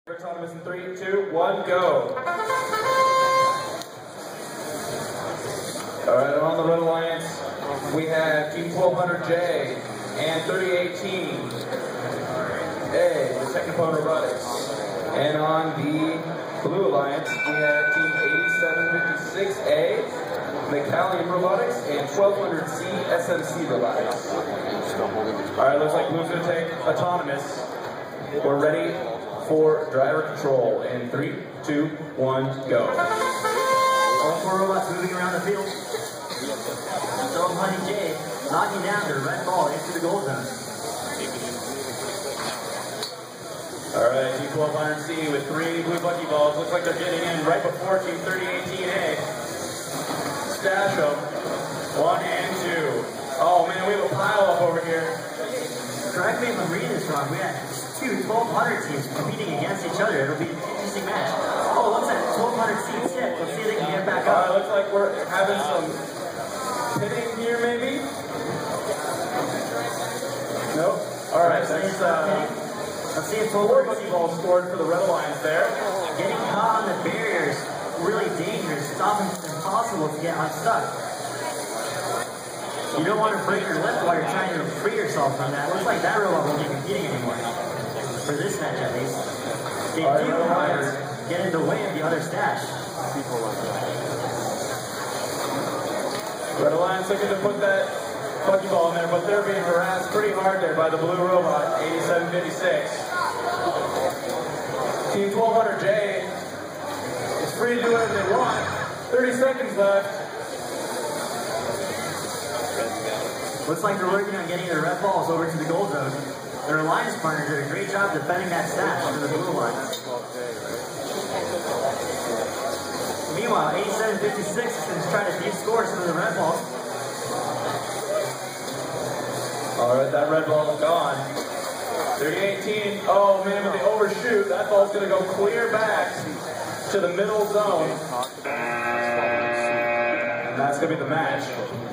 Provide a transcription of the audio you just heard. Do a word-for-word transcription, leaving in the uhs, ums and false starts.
Autonomous in three, two, one, go. All right, on the Red Alliance, we have Team twelve hundred J and thirty eighteen A, the Technophone Robotics. And on the Blue Alliance, we have Team eighty-seven fifty-six A, McCallion Robotics, and twelve hundred C S M C Robotics. All right, looks like Blue's going to take Autonomous. We're ready for driver control in three, two, one, go. All four robots moving around the field. twelve hundred J knocking down their red ball into the goal zone. Alright, Team twelve hundred C with three blue bucky balls. Looks like they're getting in right before Team thirty eighteen A. Stash them. One and two. Oh man, we have a pile up over here. Correct me if I'm reading this wrong. We have two twelve hundred teams competing against each other. It'll be an interesting match. Oh, looks like twelve hundred C tip. Let's see if they can get back up. Uh, looks like we're having some pitting here, maybe? Nope. Alright, that's uh, let's see if twelve four hundred bucky balls scored for the Red Alliance there. Getting caught on the barriers, really dangerous. It's often impossible to get unstuck. You don't want to break your lip while you're trying to free yourself from that. Looks like that robot won't be competing anymore. For this match, at least. They right, do, however, get in the way of the other stash. Red Alliance looking to put that bucky ball in there, but they're being harassed pretty hard there by the blue robot, eighty-seven fifty-six. Team twelve hundred J is free to do whatever they want. thirty seconds left. Looks like they're working on getting their red balls over to the goal zone. Their alliance partners did a great job defending that stash for the blue line. Meanwhile, eighty-seven fifty-six is trying to deep score some of the red balls. Alright, that red ball is gone. thirty eighteen, oh man, when they overshoot, that ball's going to go clear back to the middle zone. And that's going to be the match.